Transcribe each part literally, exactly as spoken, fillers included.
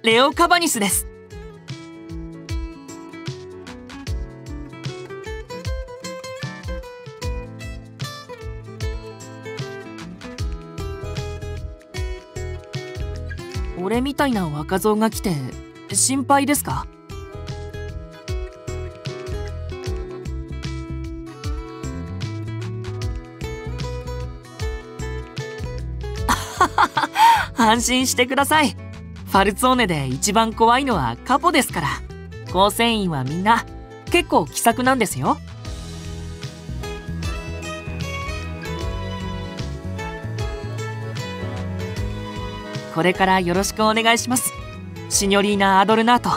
レオ・カバニスです。俺みたいな若造が来て心配ですか？安心してください。ファルツォーネで一番怖いのはカポですから。構成員はみんな結構気さくなんですよ。これからよろしくお願いします、シニョリーナ・アドルナート。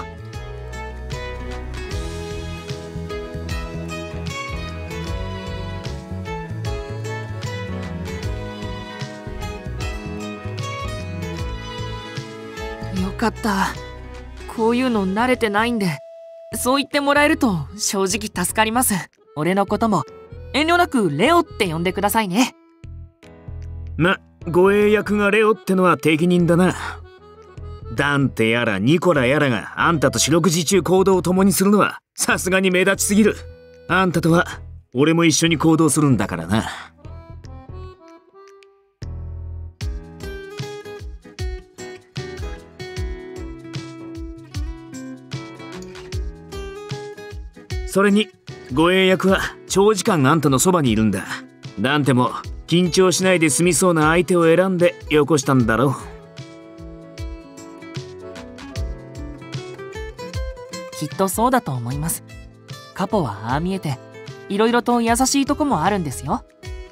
よかった。こういうの慣れてないんで、そう言ってもらえると正直助かります。俺のことも遠慮なくレオって呼んでくださいね。 ま、護衛役がレオってのは適任だな。ダンテやらニコラやらがあんたと四六時中行動を共にするのはさすがに目立ちすぎる。あんたとは俺も一緒に行動するんだからな。それに護衛役は長時間あんたのそばにいるんだ。ダンテも緊張しないで済みそうな相手を選んでよこしたんだろう。 きっとそうだと思います。カポはああ見えていろいろと優しいとこもあるんですよ。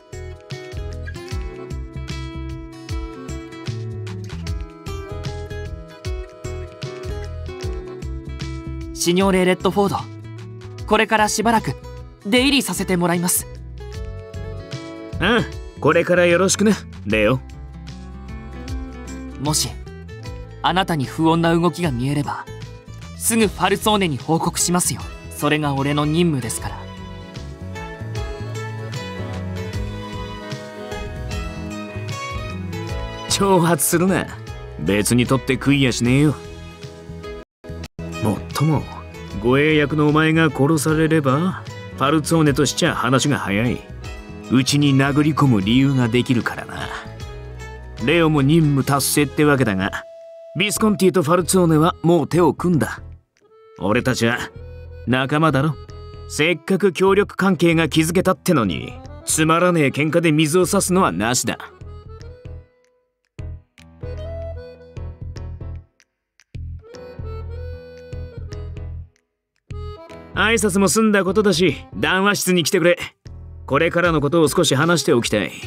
シニョーレ・レッドフォード、これからしばらく出入りさせてもらいます。 ああ、これからよろしくね、レオ。 もしあなたに不穏な動きが見えればすぐファルツォーネに報告しますよ。それが俺の任務ですから。 挑発するな。別にとって食いやしねえよ。もっとも護衛役のお前が殺されればファルツォーネとしちゃ話が早い。うちに殴り込む理由ができるからな。レオも任務達成ってわけだが、ビスコンティとファルツォーネはもう手を組んだ。俺たちは仲間だろ。せっかく協力関係が築けたってのに、つまらねえ喧嘩で水を差すのはなしだ。挨拶も済んだことだし、談話室に来てくれ。これからのことを少し話しておきたい。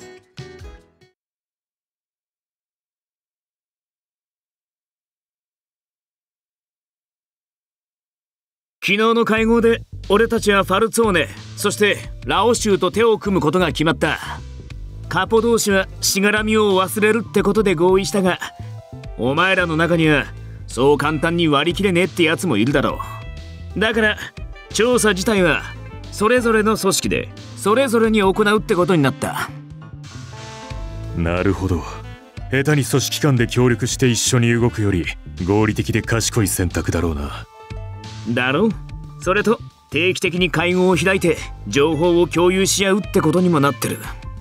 昨日の会合で俺たちはファルツォーネ、そしてラオ州と手を組むことが決まった。カポ同士はしがらみを忘れるってことで合意したが、お前らの中にはそう簡単に割り切れねえってやつもいるだろう。だから調査自体はそれぞれの組織でそれぞれに行うってことになった。 なるほど。下手に組織間で協力して一緒に動くより合理的で賢い選択だろうな。 だろう。それと定期的に会合を開いて情報を共有し合うってことにもなってる。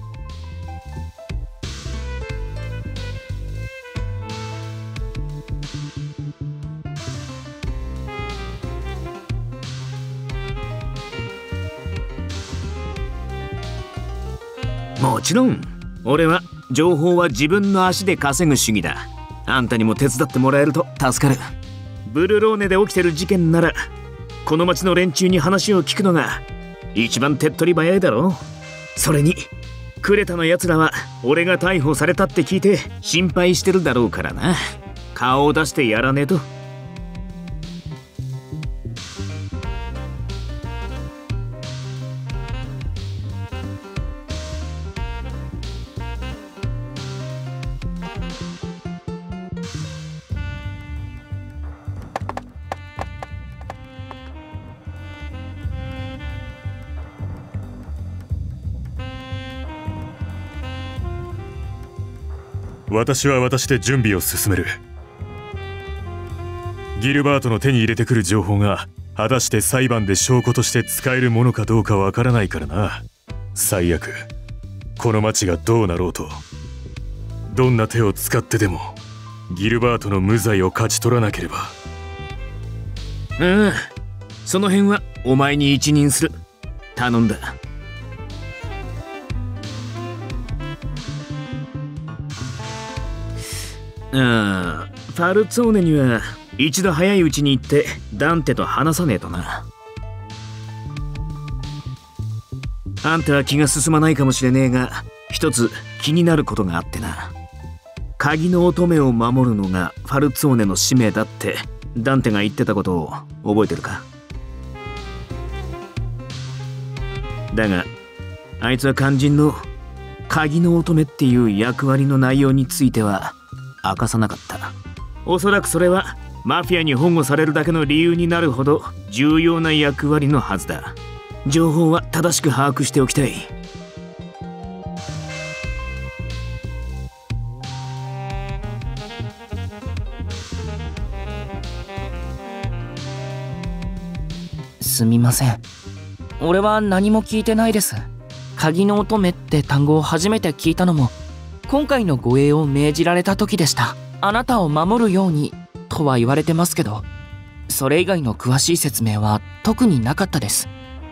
もちろん俺は情報は自分の足で稼ぐ主義だ。あんたにも手伝ってもらえると助かる。ブルローネで起きてる事件ならこの町の連中に話を聞くのが一番手っ取り早いだろう。それにクレタのやつらは俺が逮捕されたって聞いて心配してるだろうからな。顔を出してやらねえと。 私は私で準備を進める。 ギルバートの手に入れてくる情報が果たして裁判で証拠として使えるものかどうかわからないからな。最悪この町がどうなろうと、どんな手を使ってでもギルバートの無罪を勝ち取らなければ。 うん、その辺はお前に一任する。頼んだ。ああ、ファルツォーネには一度早いうちに行ってダンテと話さねえとな。あんたは気が進まないかもしれねえが、一つ気になることがあってな。鍵の乙女を守るのがファルツォーネの使命だってダンテが言ってたことを覚えてるか？だがあいつは肝心の鍵の乙女っていう役割の内容については明かさなかった。おそらくそれはマフィアに保護されるだけの理由になるほど重要な役割のはずだ。情報は正しく把握しておきたい。 すみません。俺は何も聞いてないです。鍵の乙女って単語を初めて聞いたのも今回の護衛を命じられた時でした。あなたを守るようにとは言われてますけど、それ以外の詳しい説明は特になかったです。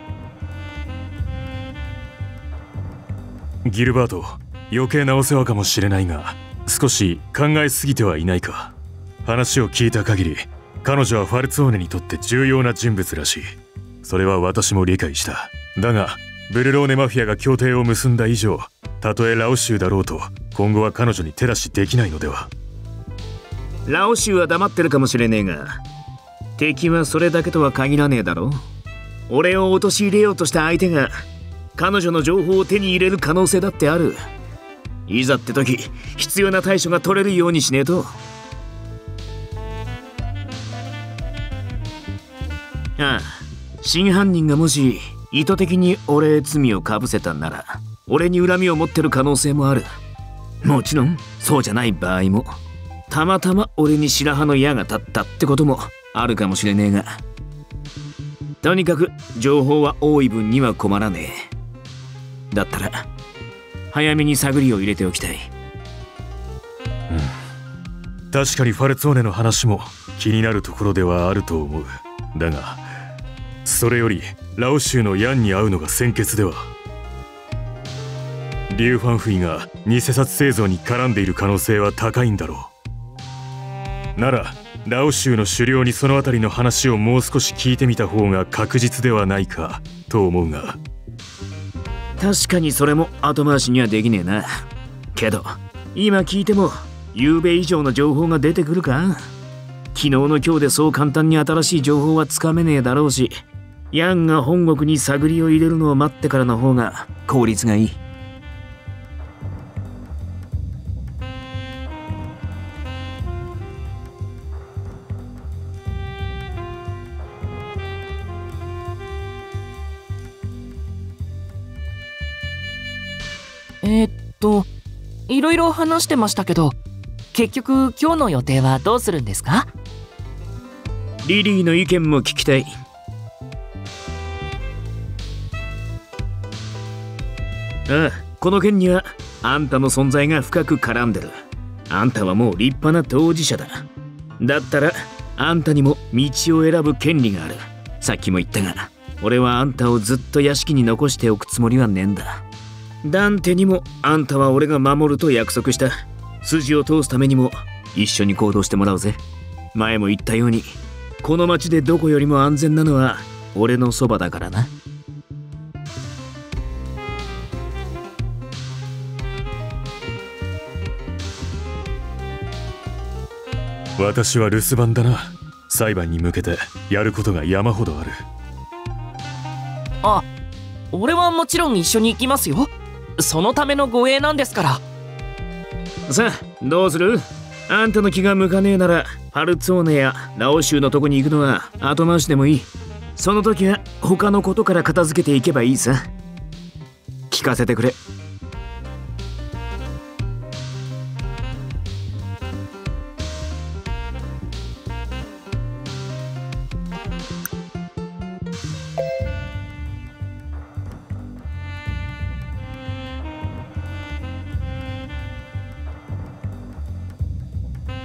ギルバート、余計なお世話かもしれないが少し考えすぎてはいないか。話を聞いた限り彼女はファルツォーネにとって重要な人物らしい。それは私も理解した。だがブルローネマフィアが協定を結んだ以上、たとえラオ州だろうと今後は彼女に手出しできないのでは。 ラオ州は黙ってるかもしれねえが、敵はそれだけとは限らねえだろ。俺を陥れようとした相手が彼女の情報を手に入れる可能性だってある。いざって時必要な対処が取れるようにしねえと。ああ、真犯人がもし意図的に俺へ罪をかぶせたんなら俺に恨みを持ってる可能性もある。もちろんそうじゃない場合も、たまたま俺に白羽の矢が立ったってこともあるかもしれねえが、とにかく情報は多い分には困らねえ。だったら早めに探りを入れておきたい。 うん、確かにファルツォーネの話も気になるところではあると思う。だがそれよりラオ州のヤンに会うのが先決では。リュウ・ファンフイが偽札製造に絡んでいる可能性は高いんだろう。ならラオ州の首領にそのあたりの話をもう少し聞いてみた方が確実ではないかと思うが。 確かにそれも後回しにはできねえな。けど今聞いても昨べ以上の情報が出てくるか？昨日の今日でそう簡単に新しい情報はつかめねえだろうし、ヤンが本国に探りを入れるのを待ってからの方が効率がいい。 えー、っといろいろ話してましたけど、結局今日の予定はどうするんですか？ リリーの意見も聞きたい。ああ、この件にはあんたの存在が深く絡んでる。あんたはもう立派な当事者だ。だったらあんたにも道を選ぶ権利がある。さっきも言ったが、俺はあんたをずっと屋敷に残しておくつもりはねえんだ。ダンテにもあんたは俺が守ると約束した。筋を通すためにも一緒に行動してもらうぜ。前も言ったようにこの町でどこよりも安全なのは俺のそばだからな。 私は留守番だな。裁判に向けてやることが山ほどある。 あ、俺はもちろん一緒に行きますよ。そのための護衛なんですから。 さあどうする？あんたの気が向かねえならファルツォーネやラオ州のとこに行くのは後回しでもいい。その時は他のことから片付けていけばいいさ。聞かせてくれ。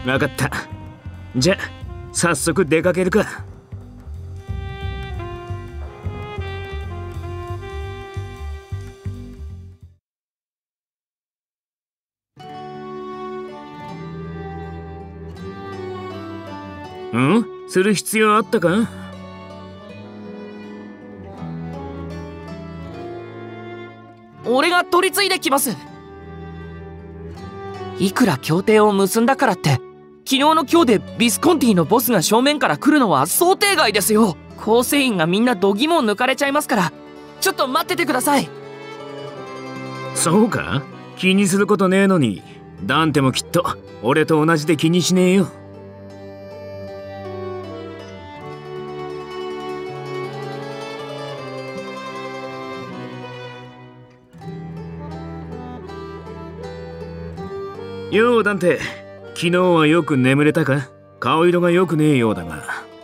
わかった。じゃあ早速出かけるか。うんする必要あったか？ 俺が取り継いできます。いくら協定を結んだからって昨日の今日でビスコンティのボスが正面から来るのは想定外ですよ。構成員がみんな度肝を抜かれちゃいますから、ちょっと待っててください。 そうか？気にすることねえのに。ダンテもきっと俺と同じで気にしねえよ。ようダンテ、昨日はよく眠れたか？顔色が良くねえようだが。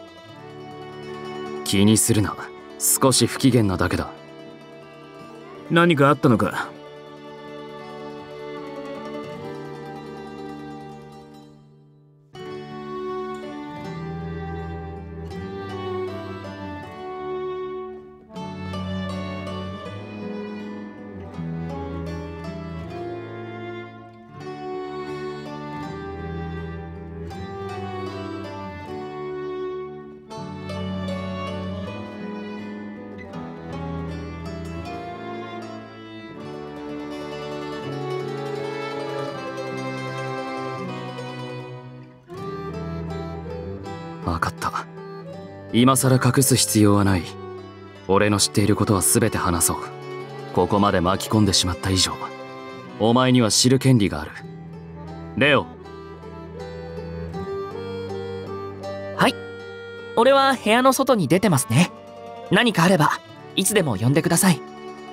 気にするな、少し不機嫌なだけだ。 何かあったのか？ 分かった。今さら隠す必要はない。俺の知っていることは全て話そう。ここまで巻き込んでしまった以上、お前には知る権利がある。レオ。 はい、俺は部屋の外に出てますね。何かあればいつでも呼んでください。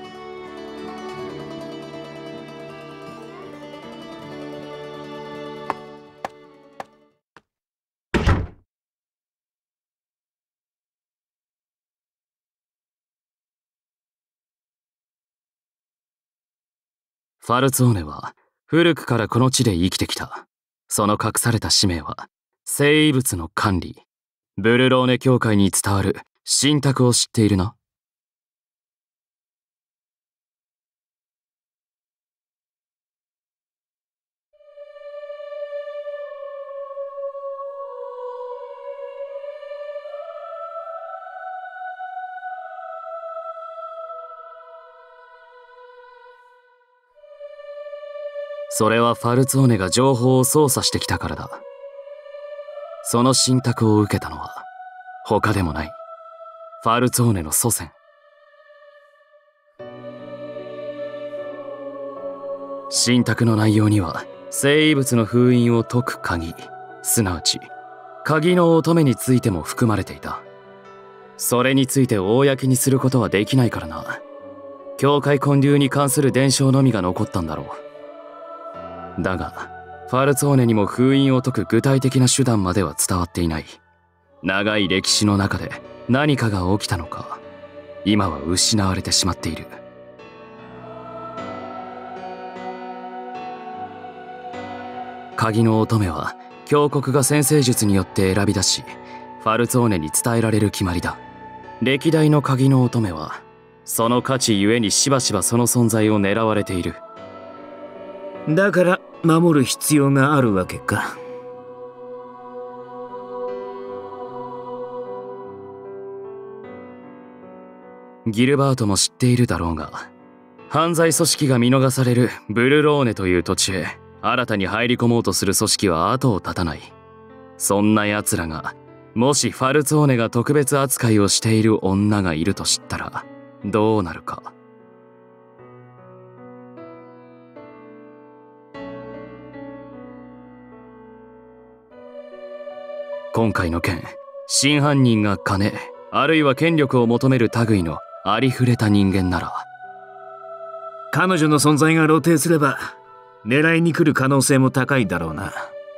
ファルツォーネは古くからこの地で生きてきた。その隠された使命は生異物の管理。ブルローネ教会に伝わる神託を知っているな？それはファルツォーネが情報を操作してきたからだ。その信託を受けたのは他でもないファルツォーネの祖先。信託の内容には生異物の封印を解く鍵、すなわち鍵の乙女についても含まれていた。それについて公にすることはできないからな。教会建立に関する伝承のみが残ったんだろう。だがファルツォーネにも封印を解く具体的な手段までは伝わっていない。長い歴史の中で何かが起きたのか、今は失われてしまっている。鍵の乙女は教国が占星術によって選び出し、ファルツォーネに伝えられる決まりだ。歴代の鍵の乙女はその価値ゆえにしばしばその存在を狙われている。 だから守る必要があるわけか。 ギルバートも知っているだろうが、犯罪組織が見逃されるブルローネという土地へ新たに入り込もうとする組織は後を絶たない。そんな奴らがもしファルツォーネが特別扱いをしている女がいると知ったらどうなるか。今回の件、真犯人が金あるいは権力を求める類のありふれた人間なら、 彼女の存在が露呈すれば狙いに来る可能性も高いだろうな。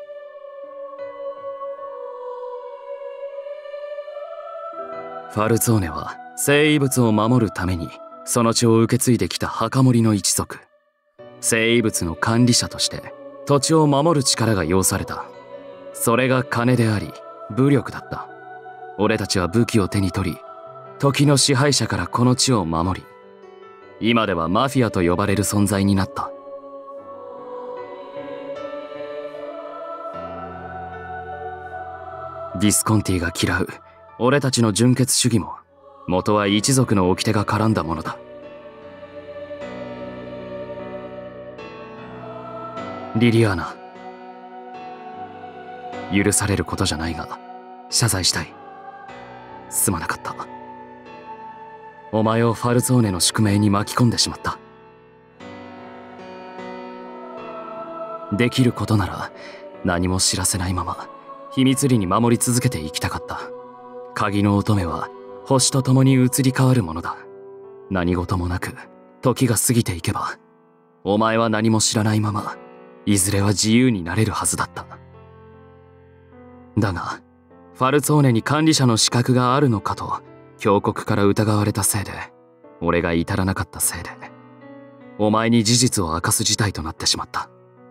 ファルツォーネは生異物を守るためにその血を受け継いできた墓守の一族。生異物の管理者として土地を守る力が要された。 それが金であり武力だった。俺たちは武器を手に取り、時の支配者からこの地を守り、今ではマフィアと呼ばれる存在になった。ディスコンティが嫌う俺たちの純血主義も、元は一族の掟が絡んだものだ。リリアーナ、許されることじゃないが謝罪したい。すまなかった。お前をファルツォーネの宿命に巻き込んでしまった。できることなら何も知らせないまま秘密裏に守り続けていきたかった。鍵の乙女は星と共に移り変わるものだ。何事もなく時が過ぎていけば、お前は何も知らないままいずれは自由になれるはずだった。だがファルツォーネに管理者の資格があるのかと教国から疑われたせいで、俺が至らなかったせいで、お前に事実を明かす事態となってしまった。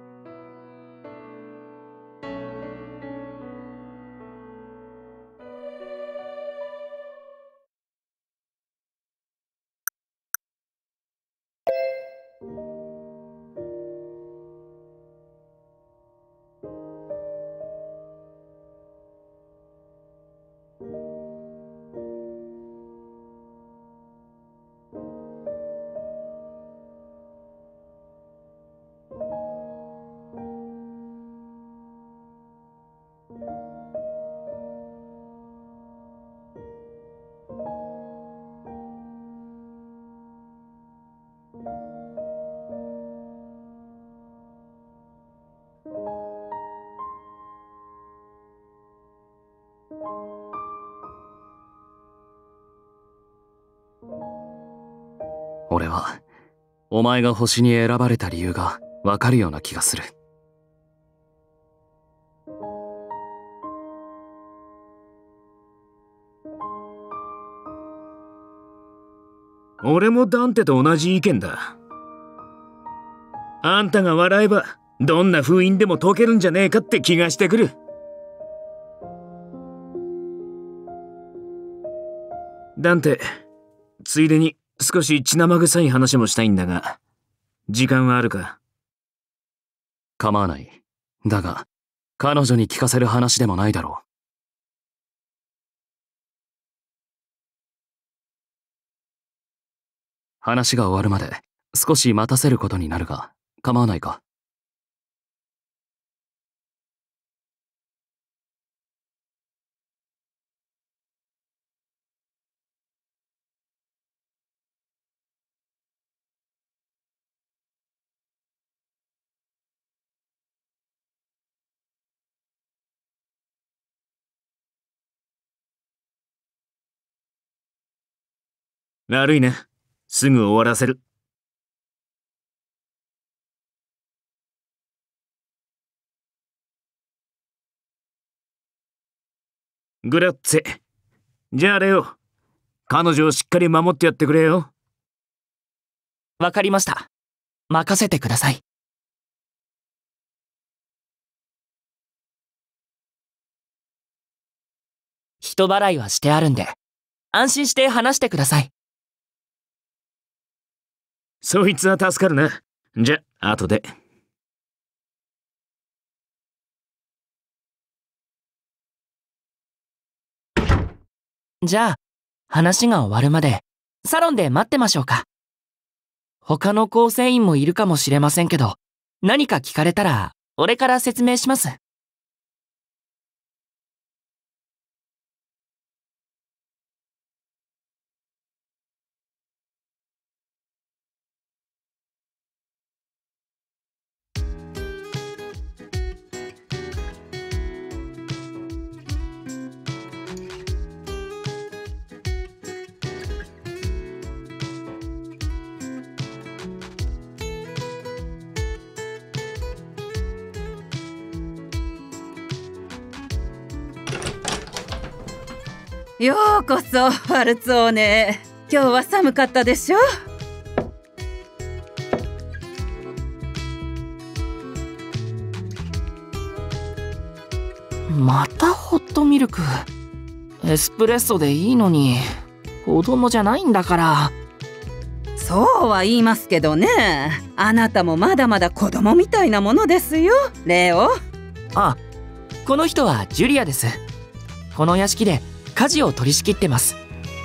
俺はお前が星に選ばれた理由がわかるような気がする。 俺もダンテと同じ意見だ。あんたが笑えばどんな封印でも解けるんじゃねえかって気がしてくる。ダンテ、ついでに少し血生臭い話もしたいんだが、時間はあるか？ 構わない。だが彼女に聞かせる話でもないだろう。話が終わるまで少し待たせることになるが、構わないか？ 悪いね。すぐ終わらせる。グラッツェ。じゃあレオ、彼女をしっかり守ってやってくれよ。 わかりました。任せてください。人払いはしてあるんで、安心して話してください。 そいつは助かるな。じゃ、後で。 じゃあ、話が終わるまで、サロンで待ってましょうか。他の構成員もいるかもしれませんけど、何か聞かれたら、俺から説明します。 ようこそファルツォーネ。今日は寒かったでしょ。 またホットミルク。エスプレッソでいいのに、子供じゃないんだから。 そうは言いますけどね、あなたもまだまだ子供みたいなものですよ、レオ。 あ、この人はジュリアです。この屋敷で家事を取り仕切ってます。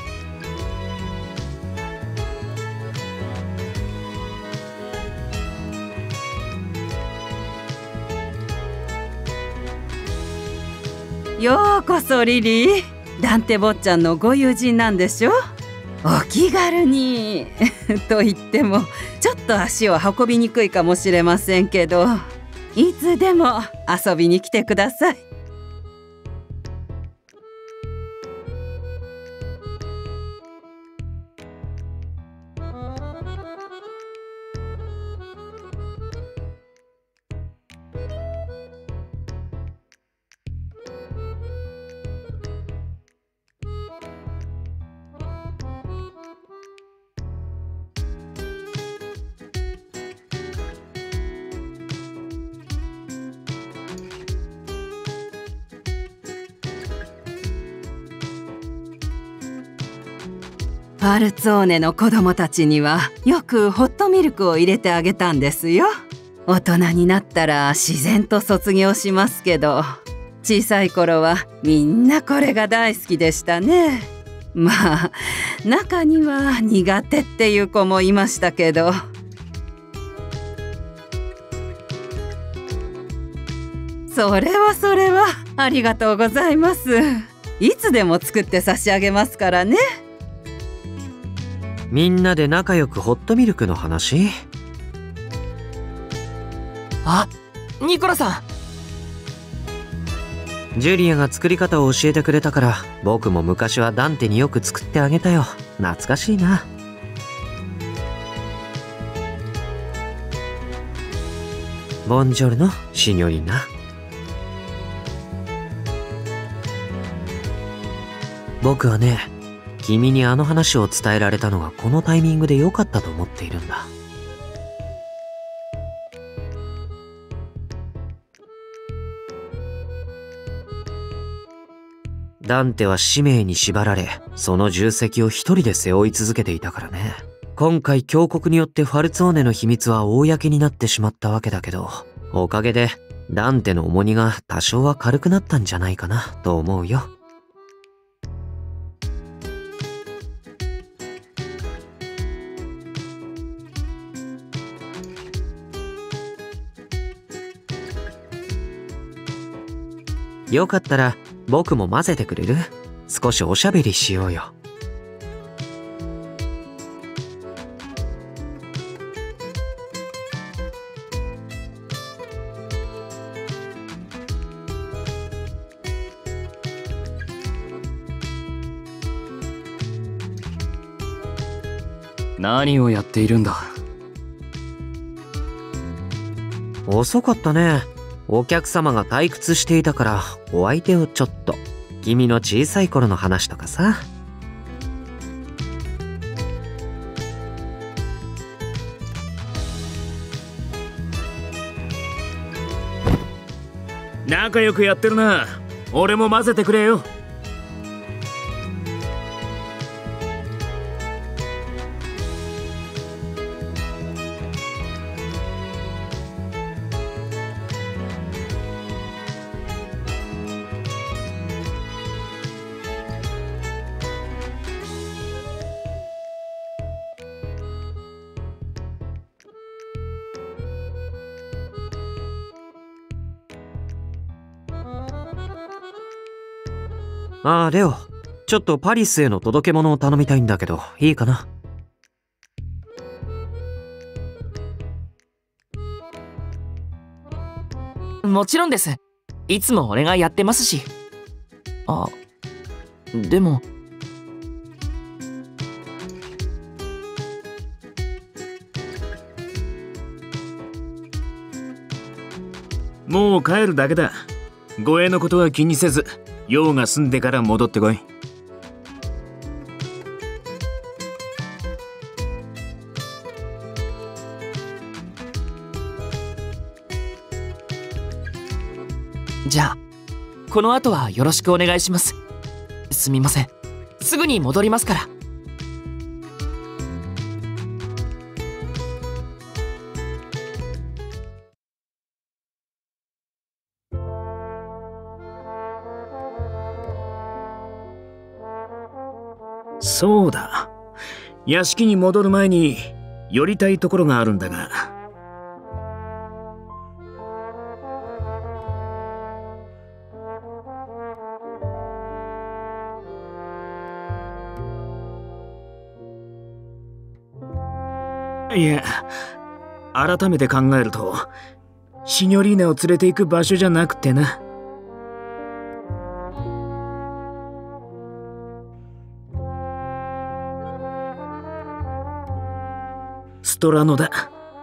ようこそリリー。ダンテ坊ちゃんのご友人なんでしょ。お気軽にと言ってもちょっと足を運びにくいかもしれませんけど、いつでも遊びに来てください。ファルツォーネの子供たちにはよくホットミルクを入れてあげたんですよ。大人になったら自然と卒業しますけど、小さい頃はみんなこれが大好きでしたね。まあ中には苦手っていう子もいましたけど。それはそれはありがとうございます。いつでも作って差し上げますからね。 みんなで仲良くホットミルクの話？ あ、ニコラさん。ジュリアが作り方を教えてくれたから、僕も昔はダンテによく作ってあげたよ。懐かしいな。ボンジョルノ、シニョリーナ。僕はね、君にあの話を伝えられたのがこのタイミングで良かったと思っているんだ。ダンテは使命に縛られ、その重責を一人で背負い続けていたからね。今回峡谷によってファルツォーネの秘密は公になってしまったわけだけど、おかげでダンテの重荷が多少は軽くなったんじゃないかなと思うよ。よかったら僕も混ぜてくれる？少しおしゃべりしようよ。 何をやっているんだ？ 遅かったね。お客様が退屈していたからお相手をちょっと。君の小さい頃の話とかさ。 仲良くやってるな。俺も混ぜてくれよ。 ああ、レオ。ちょっとパリスへの届け物を頼みたいんだけど、いいかな？ もちろんです。いつも俺がやってますし。あ、でも。 もう帰るだけだ。護衛のことは気にせず、用が済んでから戻ってこい。 じゃあこの後はよろしくお願いします。すみません。すぐに戻りますから。 そうだ。屋敷に戻る前に寄りたいところがあるんだが。いや、改めて考えるとシニョリーナを連れて行く場所じゃなくてな。ストラノだ。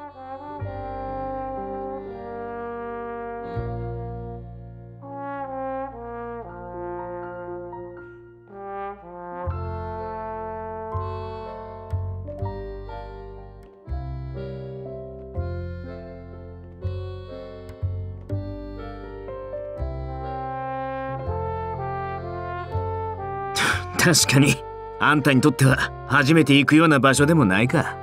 確かにあんたにとっては初めて行くような場所でもないか。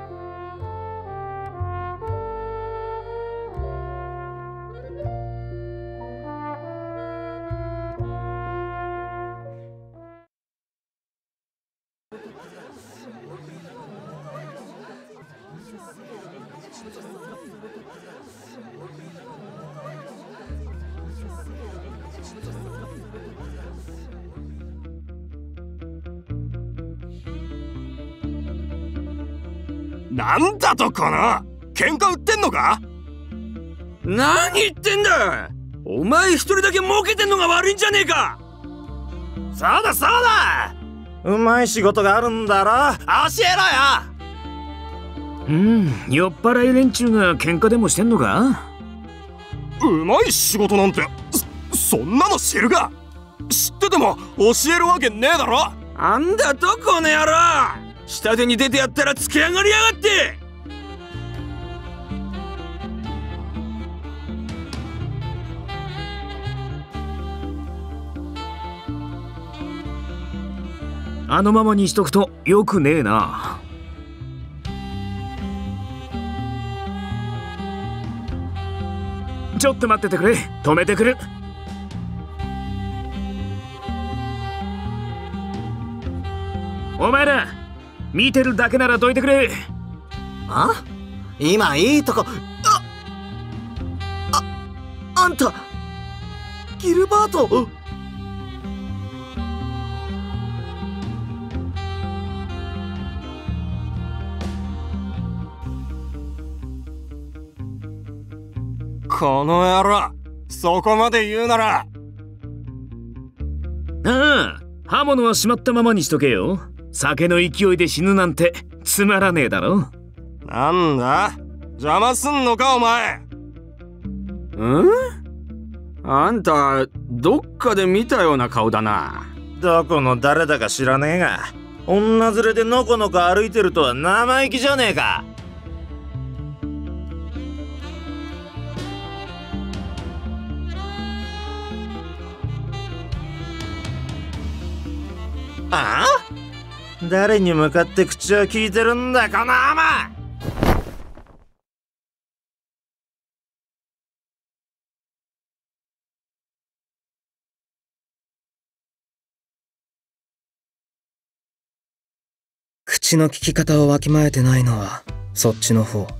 なんだとこの喧嘩売ってんのか？ 何言ってんだ。お前一人だけ儲けてんのが悪いんじゃねえか。 そうだそうだ、うまい仕事があるんだろ、教えろよ。 うん、酔っ払い連中が喧嘩でもしてんのか？ うまい仕事なんて そ, そんなの知るか。知ってても教えるわけねえだろ。 あんだとこの野郎、下手に出てやったらつけ上がりやがって。 あのままにしとくとよくねえな。ちょっと待っててくれ、止めてくる。お前ら見てるだけならどいてくれ。 あ？今いいとこ。あ、あ、あんたギルバート。この野郎、そこまで言うなら。 ああ、刃物はしまったままにしとけよ。酒の勢いで死ぬなんてつまらねえだろ。 なんだ、邪魔すんのかお前。 ん？あんたどっかで見たような顔だな。 どこの誰だか知らねえが、女連れでのこのこ歩いてるとは生意気じゃねえか。ああ？誰に向かって口を聞いてるんだこのアマ。 口の利き方をわきまえてないのはそっちの方。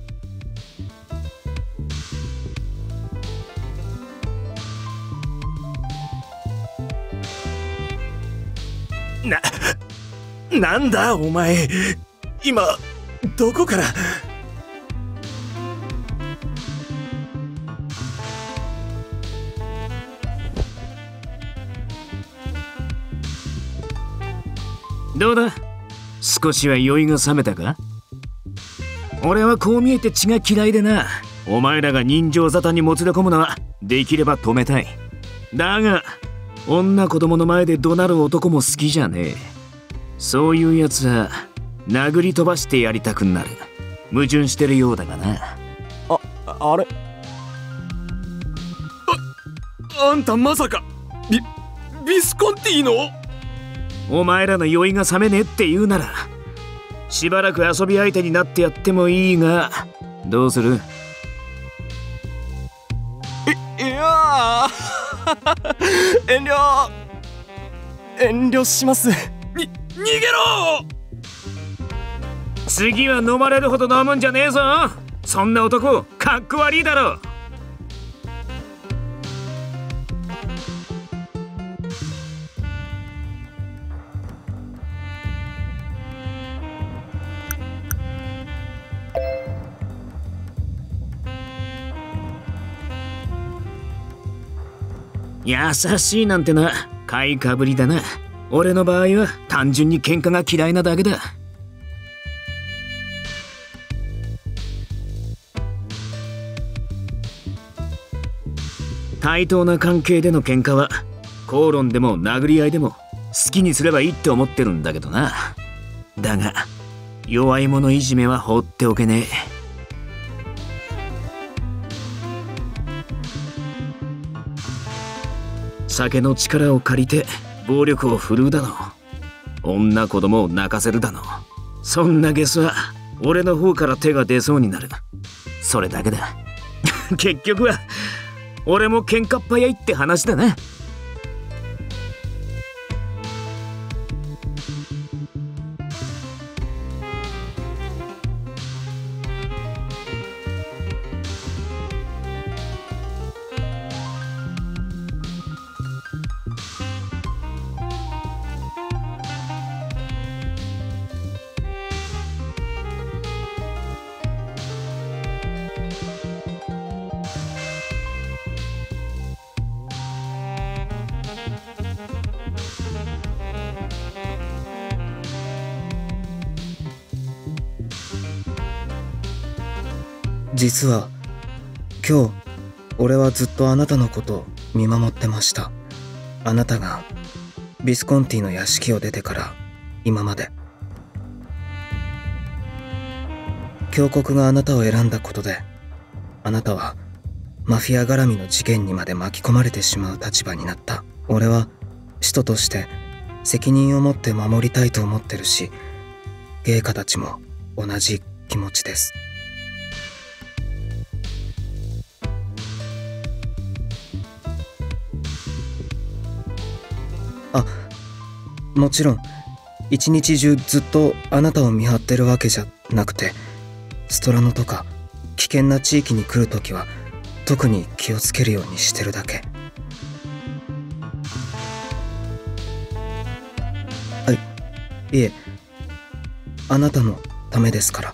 な、なんだお前、今どこから。 どうだ、少しは酔いが覚めたか？俺はこう見えて血が嫌いでな、お前らが人情沙汰にもつれ込むのはできれば止めたい。だが女子供の前で怒鳴る男も好きじゃねえ。そういうやつは殴り飛ばしてやりたくなる。矛盾してるようだがな。 あ、あれ、 あ、あんたまさかリビスコンティの？ お前らの酔いが冷めねえって言うならしばらく遊び相手になってやってもいいが、どうする？ い、いや遠慮遠慮します。に逃げろ！ 次は飲まれるほど飲むんじゃねえぞ。そんな男かっこ悪いだろ。優しいなんてな、買いかぶりだな。俺の場合は単純に喧嘩が嫌いなだけだ。対等な関係での喧嘩は口論でも殴り合いでも好きにすればいいって思ってるんだけどな。だが弱い者いじめは放っておけねえ。酒の力を借りて暴力を振るうだの、女子供を泣かせるだの、そんなゲスは俺の方から手が出そうになる。それだけだ。結局は俺も喧嘩っ早いって話だな。 実は今日俺はずっとあなたのことを見守ってました。あなたがビスコンティの屋敷を出てから今まで。峡谷があなたを選んだことで、あなたはマフィア絡みの事件にまで巻き込まれてしまう立場になった。俺は使徒として責任を持って守りたいと思ってるし、芸家たちも同じ気持ちです。あ、もちろん一日中ずっとあなたを見張ってるわけじゃなくて、ストラノとか危険な地域に来るときは特に気をつけるようにしてるだけ。はい、いえ、あなたのためですから。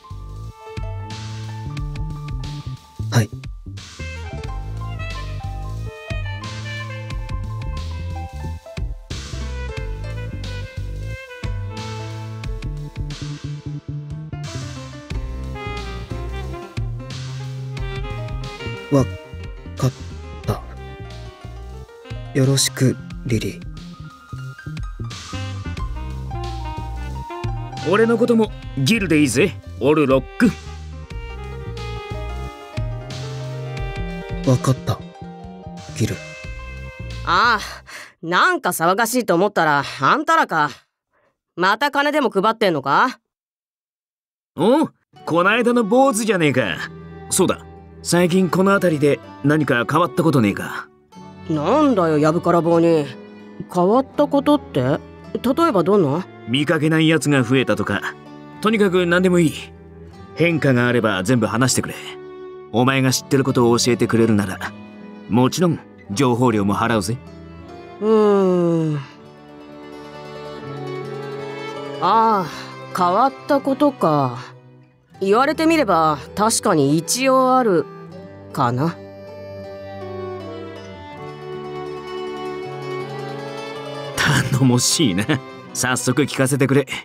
はい。わかった。よろしく、リリー。 俺のこともギルでいいぜ、オルロック。 わかった、ギル。 ああ、なんか騒がしいと思ったらあんたらか。また金でも配ってんのか？ お、こないだの坊主じゃねえか。そうだ、最近この辺りで何か変わったことねえか？ なんだよ、やぶから棒に。変わったことって？例えばどんな？ 見かけないやつが増えたとか、とにかく何でもいい。変化があれば全部話してくれ。お前が知ってることを教えてくれるなら、もちろん情報料も払うぜ。 うーん。ああ、変わったことか。言われてみれば確かに一応あるかな。 頼もしいな。早速聞かせてくれ。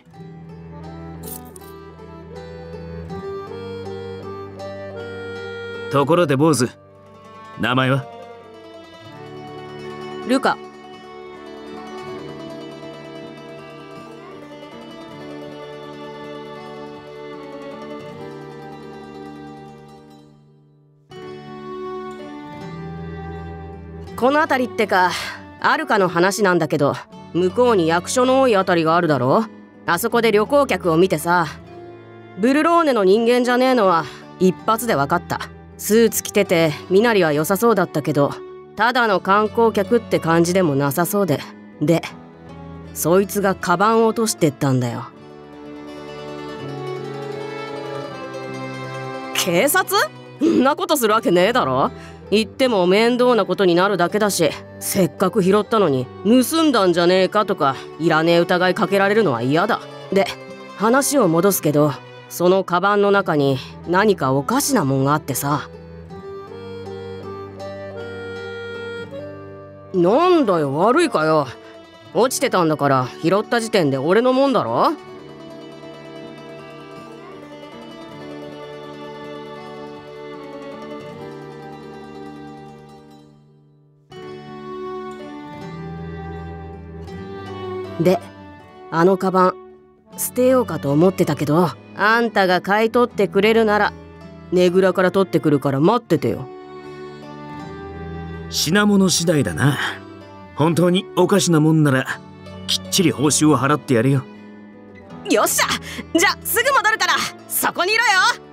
ところで坊主、名前は？ ルカ。この辺りってか、 あるかの話なんだけど、向こうに役所の多いあたりがあるだろ。あそこで旅行客を見てさ、ブルローネの人間じゃねえのは一発で分かった。スーツ着てて身なりは良さそうだったけど、ただの観光客って感じでもなさそうで。でそいつがカバンを落としてったんだよ。警察？そんなことするわけねえだろ。言っても面倒なことになるだけだし、せっかく拾ったのに盗んだんじゃねえかとかいらねえ疑いかけられるのは嫌だ。で話を戻すけど、そのカバンの中に何かおかしなもんがあってさ。なんだよ、悪いかよ。落ちてたんだから拾った時点で俺のもんだろ。であのカバン捨てようかと思ってたけど、あんたが買い取ってくれるならねぐらから取ってくるから待っててよ。 品物次第だな。本当におかしなもんならきっちり報酬を払ってやるよ。 よっしゃ、じゃあすぐ戻るからそこにいろよ。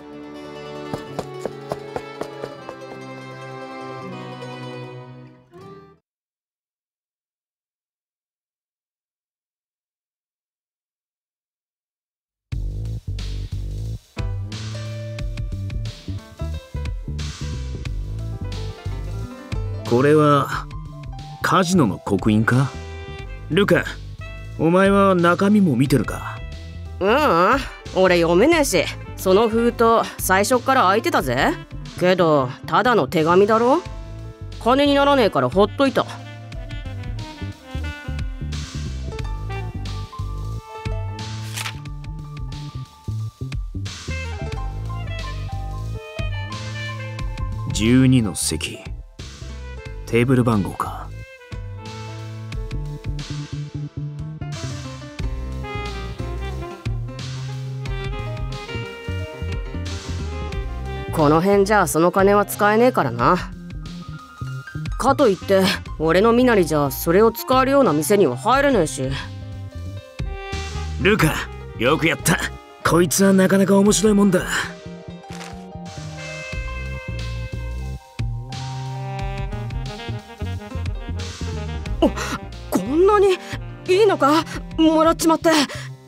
これはカジノの刻印か？ルカ、お前は中身も見てるか？ ううん、俺読めねえし、その封筒最初っから開いてたぜ。けどただの手紙だろ。金にならねえからほっといた。 じゅうにの席、テーブル番号か。 この辺じゃその金は使えねえからな。かといって俺の身なりじゃそれを使えるような店には入れねえし。 ルカ、よくやった。こいつはなかなか面白いもんだ。 お、こんなにいいのか？もらっちまって。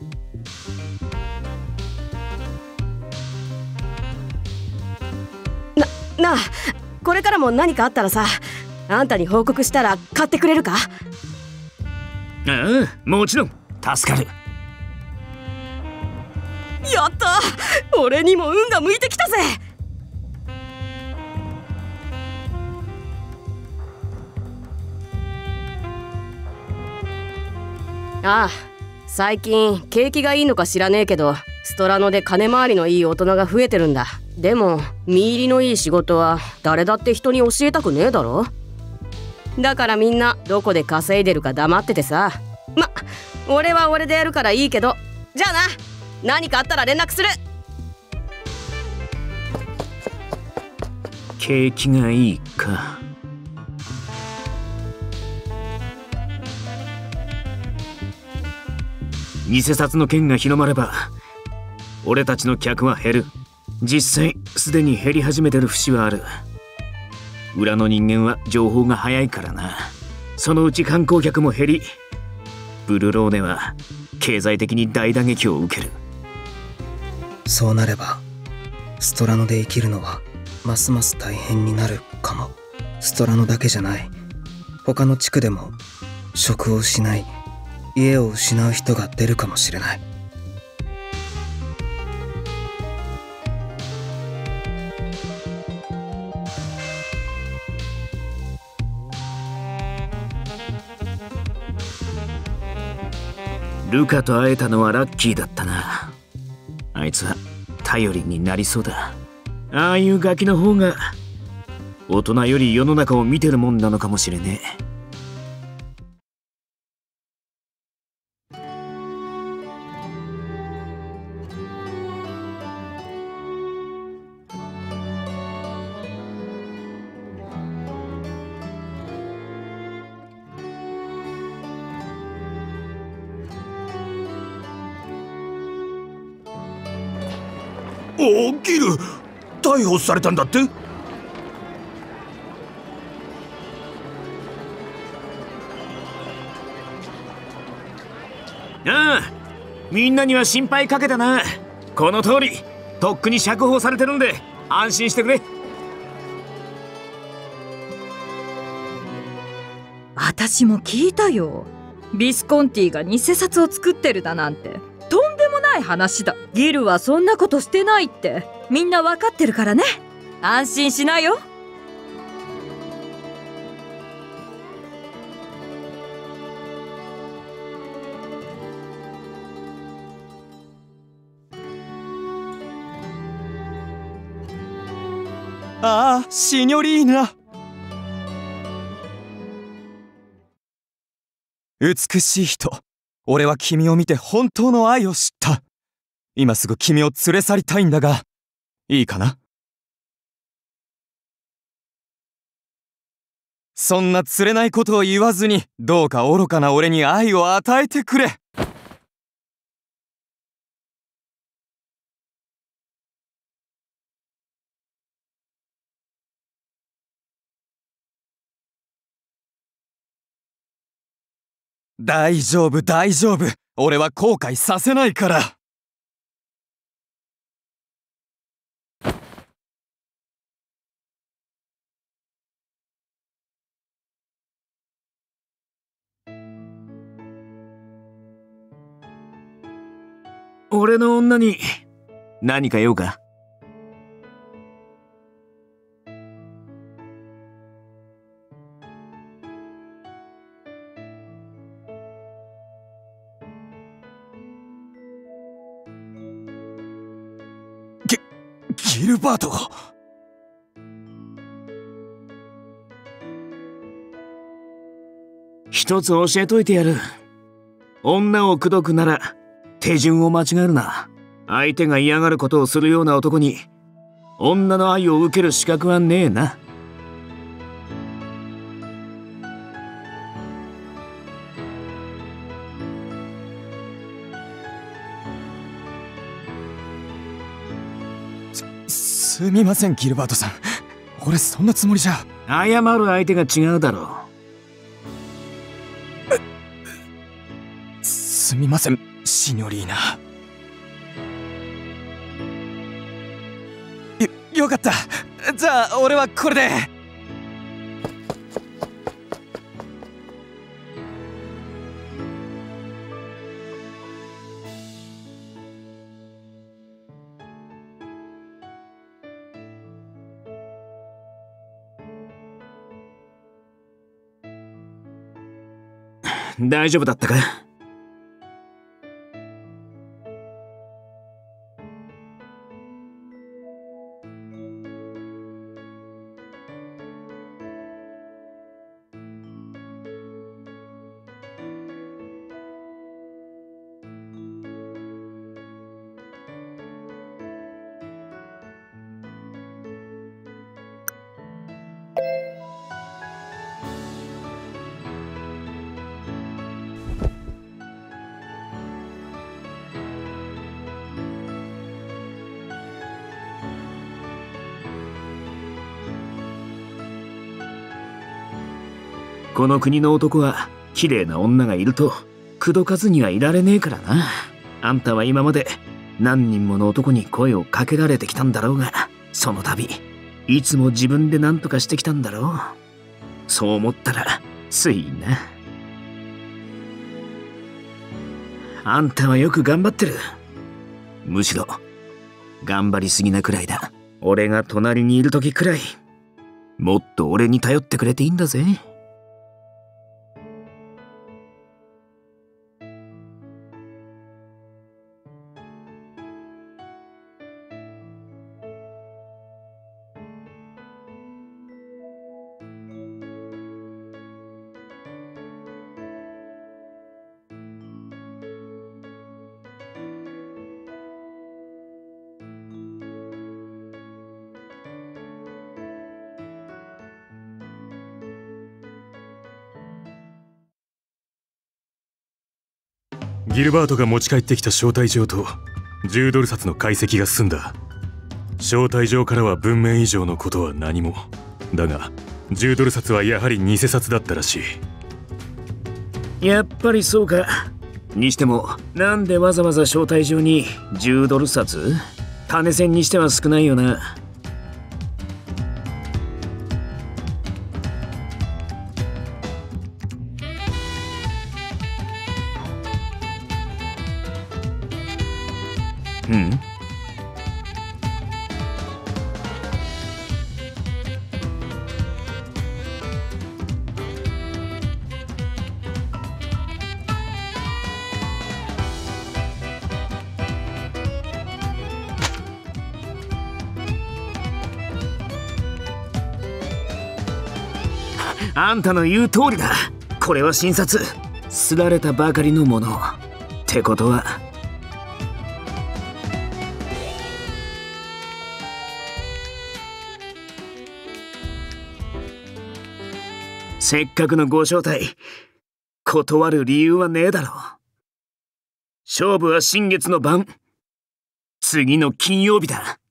な、なあ、これからも何かあったらさ、あんたに報告したら買ってくれるか？ ああ、もちろん助かる。 やった！俺にも運が向いてきたぜ。ああ、最近景気がいいのか知らねえけど、ストラノで金回りのいい大人が増えてるんだ。でも身入りのいい仕事は誰だって人に教えたくねえだろ。だからみんなどこで稼いでるか黙っててさ。ま、俺は俺でやるからいいけど、じゃあな、何かあったら連絡する。 景気がいいか。偽札の件が広まれば俺たちの客は減る。実際すでに減り始めてる節はある。裏の人間は情報が早いからな。そのうち観光客も減り、ブルローネは経済的に大打撃を受ける。 そうなればストラノで生きるのはますます大変になるかも。ストラノだけじゃない、他の地区でも職を失い家を失う人が出るかもしれない。 ルカと会えたのはラッキーだったな。あいつは頼りになりそうだ。ああいうガキの方が大人より世の中を見てるもんなのかもしれねえ。 おお、ギル逮捕されたんだって？ ああ、みんなには心配かけたな。この通りとっくに釈放されてるんで安心してくれ。 私も聞いたよ。ビスコンティが偽札を作ってるだなんてとんでもない話だ。ギルはそんなことしてないってみんな分かってるからね。安心しなよ。 ああ、シニョリーナ。美しい人、俺は君を見て本当の愛を知った。今すぐ君を連れ去りたいんだが、いいかな？そんな釣れないことを言わずに、どうか愚かな俺に愛を与えてくれ。大丈夫大丈夫、俺は後悔させないから。 俺の女に何か用か？ ギルバートが。 一つ教えといてやる。女を口説くなら手順を間違えるな。相手が嫌がることをするような男に女の愛を受ける資格はねえな。 すみませんギルバートさん、俺そんなつもりじゃ。 謝る相手が違うだろう。すみませんシニョリーナ。よ、よかった。じゃあ俺はこれで。 大丈夫だったか？この国の男は綺麗な女がいると口説かずにはいられねえからな。あんたは今まで何人もの男に声をかけられてきたんだろうが、その度いつも自分で何とかしてきたんだろう。そう思ったらついな。あんたはよく頑張ってる。むしろ頑張りすぎなくらいだ。俺が隣にいる時くらいもっと俺に頼ってくれていいんだぜ。 ギルバートが持ち帰ってきた招待状とじゅうドル札の解析が済んだ。 招待状からは文面以上のことは何も。だがじゅうドル札はやはり偽札だったらしい。やっぱりそうか。にしてもなんでわざわざ招待状にじゅうドル札？金銭にしては少ないよな。うん？あんたの言う通りだ。これは新札。すられたばかりのもの。ってことはせっかくのご招待、断る理由はねえだろう。勝負は新月の晩。次の金曜日だ。